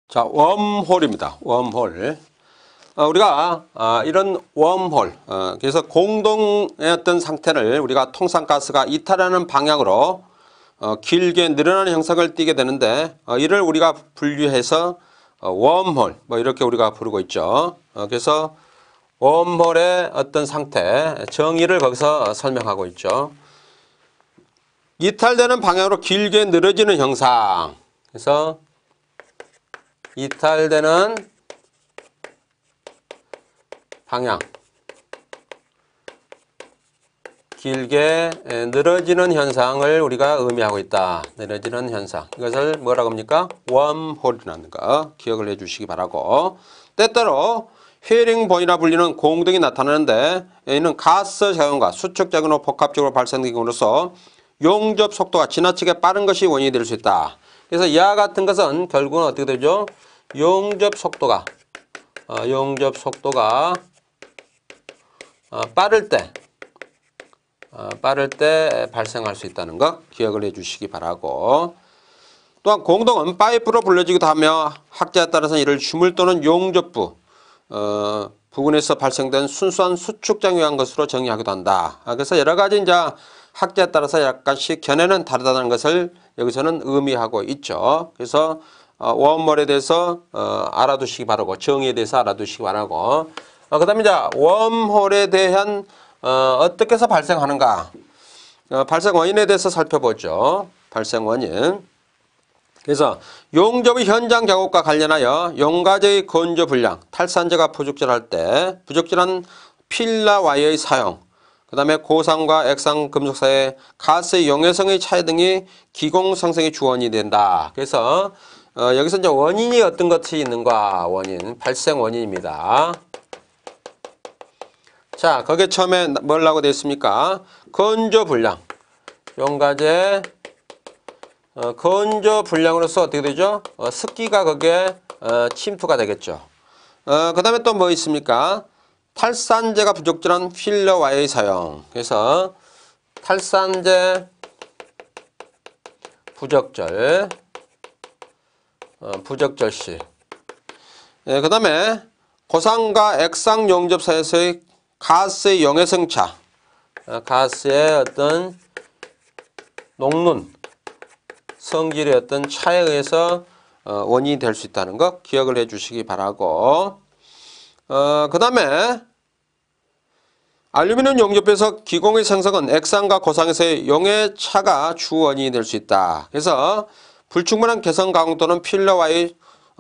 자, 웜홀입니다. 웜홀. 우리가 이런 웜홀, 그래서 공동의 어떤 상태를 우리가 통상가스가 이탈하는 방향으로 길게 늘어나는 형상을 띠게 되는데, 이를 우리가 분류해서 웜홀, 뭐 이렇게 우리가 부르고 있죠. 그래서 웜홀의 어떤 상태, 정의를 거기서 설명하고 있죠. 이탈되는 방향으로 길게 늘어지는 형상. 그래서 이탈되는 방향, 길게 늘어지는 현상을 우리가 의미하고 있다. 늘어지는 현상. 이것을 뭐라고 합니까? 웜홀이라는 거 기억을 해 주시기 바라고. 때때로 헤링본이라 불리는 공동이 나타나는데, 이는 가스 작용과 수축 작용으로 복합적으로 발생됨으로써 용접 속도가 지나치게 빠른 것이 원인이 될 수 있다. 그래서 이와 같은 것은 결국은 어떻게 되죠? 용접 속도가 빠를 때 발생할 수 있다는 것 기억을 해 주시기 바라고. 또한 공동은 파이프로 불려지기도 하며 학자에 따라서는 이를 주물 또는 용접부 부근에서 발생된 순수한 수축작용에 의한 것으로 정의하기도 한다. 그래서 여러 가지 이제 학자에 따라서 약간씩 견해는 다르다는 것을 여기서는 의미하고 있죠. 그래서 웜홀에 대해서 알아두시기 바라고, 정의에 대해서 알아두시기 바라고. 그 다음에 이제 웜홀에 대한 어떻게 해서 발생하는가, 발생 원인에 대해서 살펴보죠. 발생 원인. 그래서 용접의 현장 작업과 관련하여 용가제의 건조 불량, 탈산제가 부적절할 때 부적절한 필라 와이어의 사용, 그 다음에 고산과 액상 금속 사이의 가스의 용해성의 차이 등이 기공 상승의 주원이 된다. 그래서 여기서 이제 원인이 어떤 것이 있는가, 원인, 발생 원인입니다. 자, 거기에 처음에 뭐라고 되어 있습니까? 건조 불량, 용가제 건조 불량으로서 어떻게 되죠? 습기가 거기에 침투가 되겠죠. 그 다음에 또 뭐 있습니까? 탈산제가 부적절한 필러 와이어의 사용. 그래서 탈산제 부적절 시. 그 다음에 고산과 액상 용접 사이에서의 가스의 용해성 차, 가스의 어떤 녹는 성질의 어떤 차에 의해서 원인이 될 수 있다는 거 기억을 해 주시기 바라고. 그 다음에 알루미늄 용접에서 기공의 생성은 액상과 고상에서의 용해차가 주 원인이 될 수 있다. 그래서 불충분한 개성 가공 또는 필러와의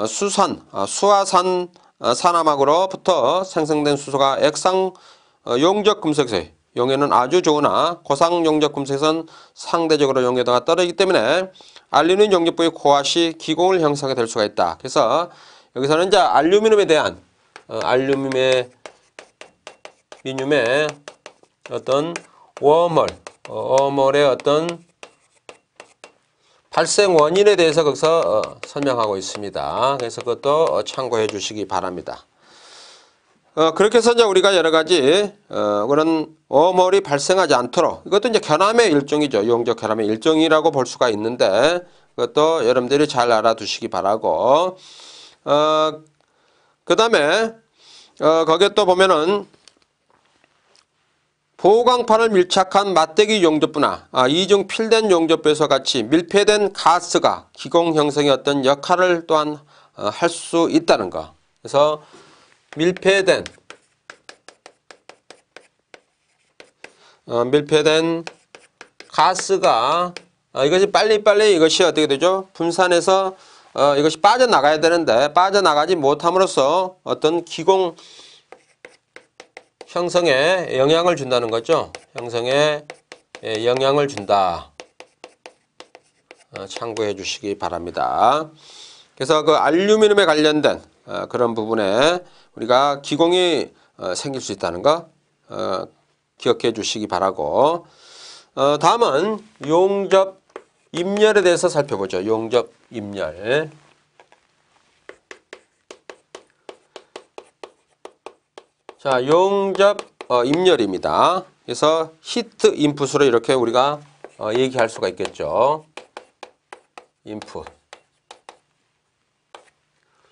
수화산 산화막으로부터 생성된 수소가 액상 용접 금속에서의 용해는 아주 좋으나 고상 용접 금속에서는 상대적으로 용해도가 떨어지기 때문에 알루미늄 용접부의 고화 시 기공을 형성하게 될 수가 있다. 그래서 여기서는 이제 알루미늄에 대한 알루미늄의 어떤 웜홀의 어떤 발생 원인에 대해서 거기서 설명하고 있습니다. 그래서 그것도 참고해 주시기 바랍니다. 그렇게 해서 이제 우리가 여러 가지 그런 웜홀이 발생하지 않도록, 이것도 이제 견함의 일종이죠. 용접 견함의 일종이라고 볼 수가 있는데, 그것도 여러분들이 잘 알아두시기 바라고. 그 다음에 거기에 또 보면은 보강판을 밀착한 맞대기 용접부나 이중 필된 용접부에서 같이 밀폐된 가스가 기공 형성의 어떤 역할을 또한 할 수 있다는 거. 그래서 밀폐된 가스가 이것이 빨리빨리 이것이 어떻게 되죠? 분산해서 이것이 빠져나가야 되는데 빠져나가지 못함으로써 어떤 기공 형성에 영향을 준다는 거죠. 형성에 영향을 준다. 참고해 주시기 바랍니다. 그래서 그 알루미늄에 관련된 그런 부분에 우리가 기공이 생길 수 있다는 거 기억해 주시기 바라고. 다음은 용접 입열에 대해서 살펴보죠. 용접 입열. 자, 용접 입열입니다. 그래서 히트 인풋으로 이렇게 우리가 얘기할 수가 있겠죠. 인풋.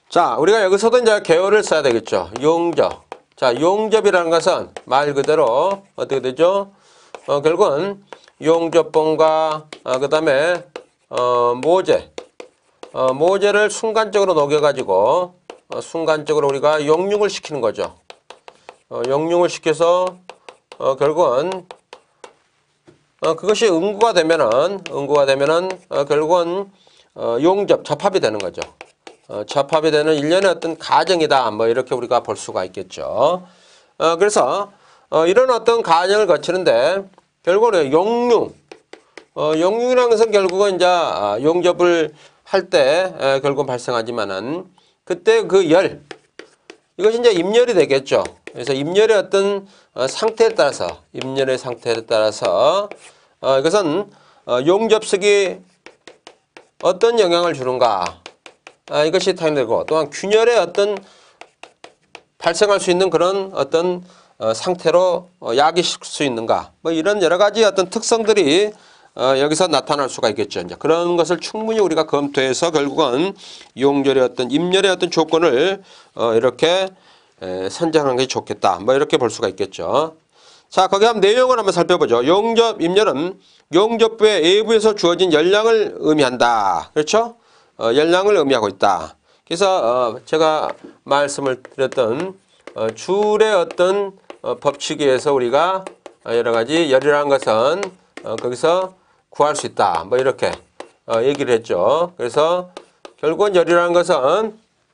자, 우리가 여기서도 이제 계열을 써야 되겠죠. 용접. 자, 용접이라는 것은 말 그대로 어떻게 되죠? 결국은 용접봉과 그다음에 모재. 모재를 순간적으로 녹여가지고 순간적으로 우리가 용융을 시키는 거죠. 용융을 시켜서 결국은 그것이 응고가 되면은 결국은 용접, 접합이 되는 거죠. 접합이 되는 일련의 어떤 과정이다. 뭐 이렇게 우리가 볼 수가 있겠죠. 그래서 이런 어떤 과정을 거치는데 결국은 용융, 용융이라는 것은 결국은 이제 용접을 할 때 결국 발생하지만은 그때 그 열, 이것이 이제 입열이 되겠죠. 그래서 입열의 어떤 상태에 따라서, 입열의 상태에 따라서 이것은 용접석이 어떤 영향을 주는가, 이것이 타임되고, 또한 균열의 어떤 발생할 수 있는 그런 어떤 상태로 야기시킬 수 있는가, 뭐 이런 여러 가지 어떤 특성들이 여기서 나타날 수가 있겠죠. 이제 그런 것을 충분히 우리가 검토해서 결국은 용절의 어떤 입열의 어떤 조건을 이렇게 선정하는 게 좋겠다. 뭐 이렇게 볼 수가 있겠죠. 자, 거기 한번 내용을 한번 살펴보죠. 용접, 입열은 용접부의 외부에서 주어진 열량을 의미한다. 그렇죠? 열량을 의미하고 있다. 그래서 제가 말씀을 드렸던 줄의 어떤 법칙에 의해서 우리가 여러 가지 열이라는 것은 거기서 구할 수 있다. 뭐 이렇게 얘기를 했죠. 그래서 결국은 열이라는 것은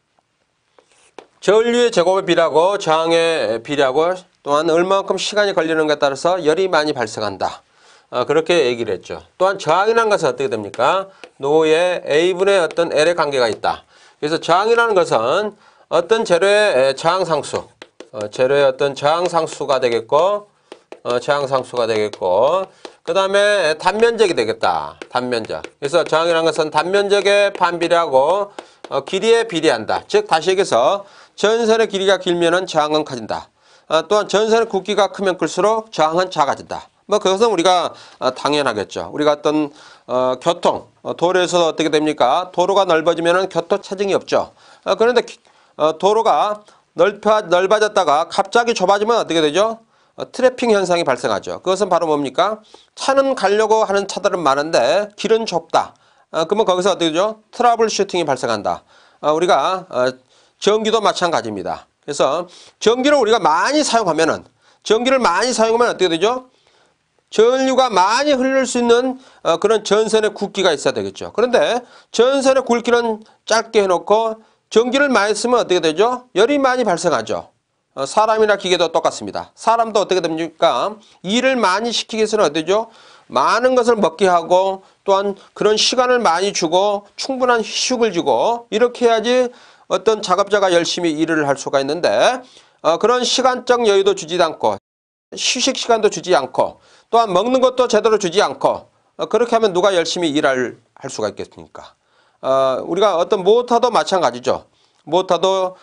전류의 제곱에 비례하고 저항에 비례하고 또한 얼마만큼 시간이 걸리는가에 따라서 열이 많이 발생한다. 그렇게 얘기를 했죠. 또한 저항이라는 것은 어떻게 됩니까? 노의 A분의 어떤 L의 관계가 있다. 그래서 저항이라는 것은 어떤 재료의 저항상수, 재료의 어떤 저항상수가 되겠고, 그 다음에 단면적이 되겠다. 단면적. 그래서 저항이라는 것은 단면적에 반비례하고 길이에 비례한다. 즉 다시 얘기해서 전선의 길이가 길면은 저항은 커진다. 또한 전선의 굵기가 크면 클수록 저항은 작아진다. 뭐 그것은 우리가 당연하겠죠. 우리가 어떤 교통, 도로에서 어떻게 됩니까? 도로가 넓어지면은 교통 체증이 없죠. 그런데 도로가 넓어졌다가 갑자기 좁아지면 어떻게 되죠? 트래핑 현상이 발생하죠. 그것은 바로 뭡니까? 차는 가려고 하는 차들은 많은데 길은 좁다. 그러면 거기서 어떻게 되죠? 트러블 슈팅이 발생한다. 우리가 전기도 마찬가지입니다. 그래서 전기를 우리가 많이 사용하면은, 전기를 많이 사용하면 어떻게 되죠? 전류가 많이 흐를 수 있는 그런 전선의 굵기가 있어야 되겠죠. 그런데 전선의 굵기는 짧게 해놓고 전기를 많이 쓰면 어떻게 되죠? 열이 많이 발생하죠. 사람이나 기계도 똑같습니다. 사람도 어떻게 됩니까? 일을 많이 시키기 위해서는 어떻게죠? 많은 것을 먹게 하고 또한 그런 시간을 많이 주고 충분한 휴식을 주고 이렇게 해야지 어떤 작업자가 열심히 일을 할 수가 있는데 그런 시간적 여유도 주지 않고 휴식 시간도 주지 않고 또한 먹는 것도 제대로 주지 않고 그렇게 하면 누가 열심히 일할 수가 있겠습니까? 우리가 어떤 모터도 마찬가지죠. 모터도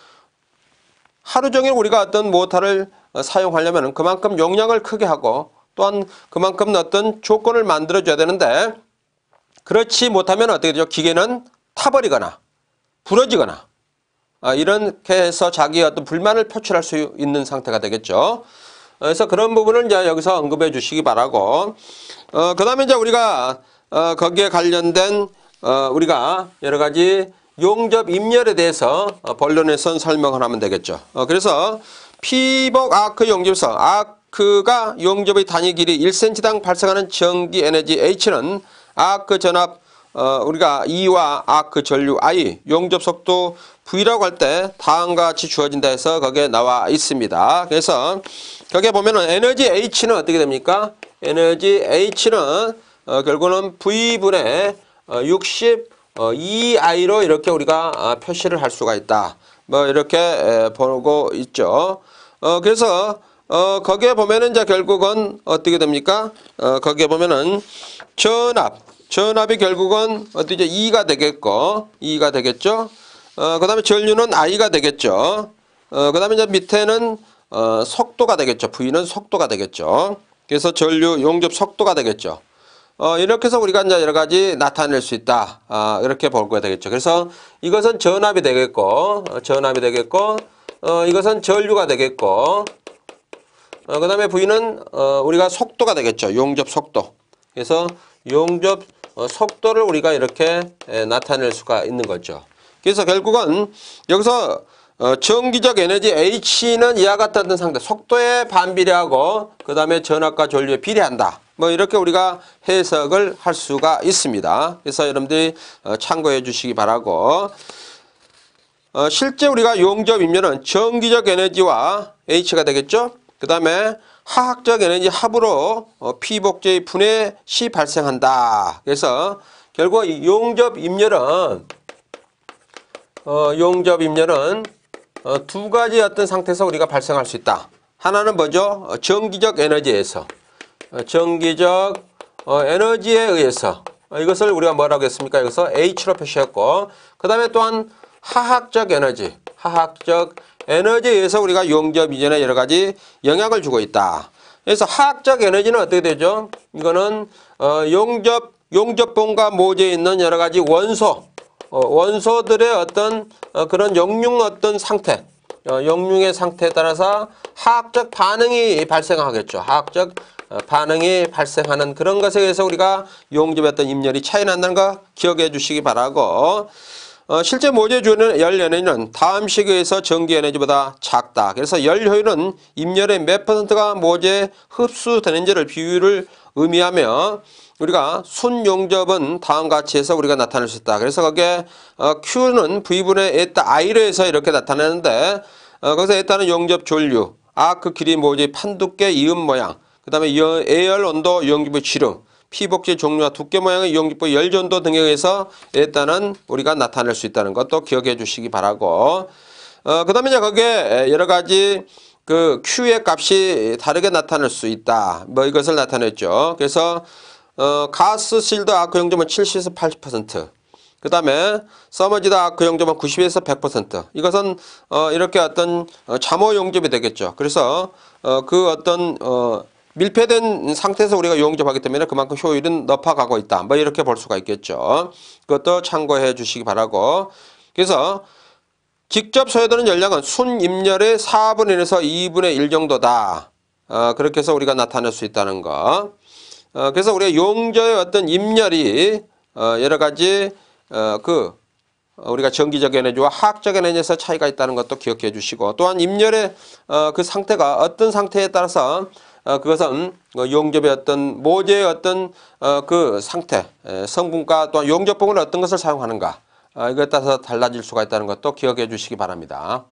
하루 종일 우리가 어떤 모터를 사용하려면 그만큼 용량을 크게 하고 또한 그만큼 어떤 조건을 만들어줘야 되는데 그렇지 못하면 어떻게 되죠? 기계는 타버리거나 부러지거나 이렇게 해서 자기의 어떤 불만을 표출할 수 있는 상태가 되겠죠. 그래서 그런 부분을 이제 여기서 언급해 주시기 바라고 그 다음에 이제 우리가 거기에 관련된 우리가 여러 가지 용접 입열에 대해서 본론에선 설명을 하면 되겠죠. 그래서 피복 아크 용접에서 아크가 용접의 단위 길이 1cm당 발생하는 전기 에너지 H는 아크 전압 우리가 E와 아크 전류 I 용접 속도 V라고 할 때 다음과 같이 주어진다 해서 거기에 나와 있습니다. 그래서 거기에 보면은 에너지 H는 어떻게 됩니까? 에너지 H는 결국은 V분의 62I로 이렇게 우리가 표시를 할 수가 있다. 뭐 이렇게 보고 있죠. 그래서 거기에 보면은 이제 결국은 어떻게 됩니까? 거기에 보면은 전압이 결국은 어떻게 E가 되겠고 E가 되겠죠. 그 다음에 전류는 I가 되겠죠. 그 다음에 이제 밑에는 속도가 되겠죠. V는 속도가 되겠죠. 그래서 전류 용접 속도가 되겠죠. 이렇게 해서 우리가 이제 여러 가지 나타낼 수 있다. 이렇게 볼 거가 되겠죠. 그래서 이것은 전압이 되겠고, 이것은 전류가 되겠고, 그 다음에 V는 우리가 속도가 되겠죠. 용접 속도. 그래서 용접 속도를 우리가 이렇게 나타낼 수가 있는 거죠. 그래서 결국은 여기서 전기적 에너지 H는 이와 같은 상태, 속도에 반비례하고 그 다음에 전압과 전류에 비례한다. 뭐 이렇게 우리가 해석을 할 수가 있습니다. 그래서 여러분들이 참고해 주시기 바라고, 실제 우리가 용접 임료는 전기적 에너지와 H가 되겠죠. 그 다음에 화학적 에너지 합으로 P복제의 분해 시 발생한다. 그래서 결국 용접 임열은 두 가지 어떤 상태에서 우리가 발생할 수 있다. 하나는 뭐죠? 전기적 에너지에서, 전기적 에너지에 의해서, 이것을 우리가 뭐라고 했습니까? 여기서 H로 표시했고, 그 다음에 또한 화학적 에너지에 의해서 우리가 용접 이전에 여러 가지 영향을 주고 있다. 그래서 화학적 에너지는 어떻게 되죠? 이거는 용접봉과 모재에 있는 여러 가지 원소들의 어떤 그런 용융 상태, 용융의 상태에 따라서 화학적 반응이 발생하겠죠. 화학적 반응이 발생하는 그런 것에 의해서 우리가 용접의 어떤 임열이 차이 난다는 거 기억해 주시기 바라고, 실제 모재 주는 열 에너지는 다음 시기에서 전기 에너지보다 작다. 그래서 열 효율은 임열의 몇 %가 모재에 흡수되는지를 비율을 의미하며, 우리가 순용접은 다음과 같이 해서 우리가 나타낼 수 있다. 그래서 거기에 Q는 V분의 에타 I로 해서 이렇게 나타내는데, 거기서 에타는 용접 전류, 아크 길이 모재 판두께 이음 모양, 그 다음에 애열 온도 유용기부의 지름, P복제 종류와 두께 모양의 유용기부 열전도 등에 의해서 에타는 우리가 나타낼 수 있다는 것도 기억해 주시기 바라고, 그 다음에 이제 거기에 여러 가지 그 Q의 값이 다르게 나타낼 수 있다. 뭐 이것을 나타냈죠. 그래서 가스 실드 아크 용접은 70에서 80%, 그 다음에 서머지드 아크 용접은 90에서 100%. 이것은 이렇게 어떤 잠호 용접이 되겠죠. 그래서 그 어떤 밀폐된 상태에서 우리가 용접하기 때문에 그만큼 효율은 높아가고 있다. 뭐 이렇게 볼 수가 있겠죠. 그것도 참고해 주시기 바라고, 그래서 직접 소요되는 열량은 순임열의 4분의 1에서 2분의 1 정도다. 그렇게 해서 우리가 나타낼 수 있다는 거. 그래서 우리가 용접의 어떤 임열이 여러 가지 우리가 전기적 에너지와 화학적 에너지에서 차이가 있다는 것도 기억해 주시고, 또한 임열의 그 상태가 어떤 상태에 따라서 그것은 용접의 어떤 모재의 어떤 그 상태, 성분과 또한 용접봉은 어떤 것을 사용하는가, 이것에 따라서 달라질 수가 있다는 것도 기억해 주시기 바랍니다.